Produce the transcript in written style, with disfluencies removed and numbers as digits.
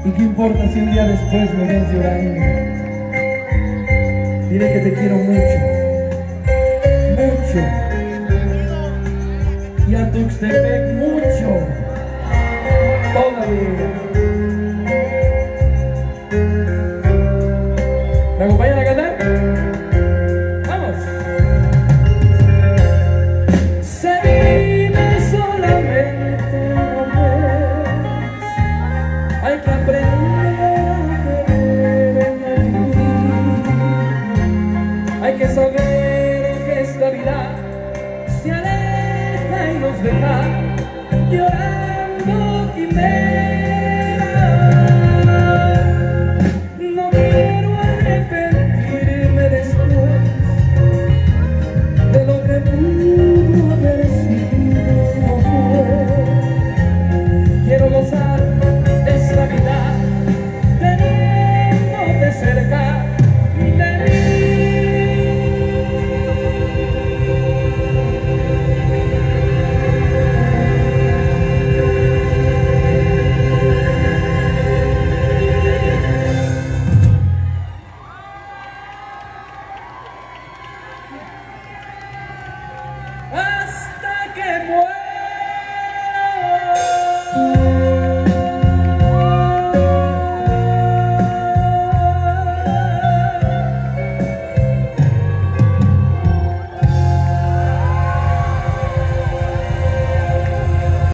¿Y qué importa si un día después me ves llorando? Diré que te quiero mucho, mucho. Y a Tuxtepec mucho.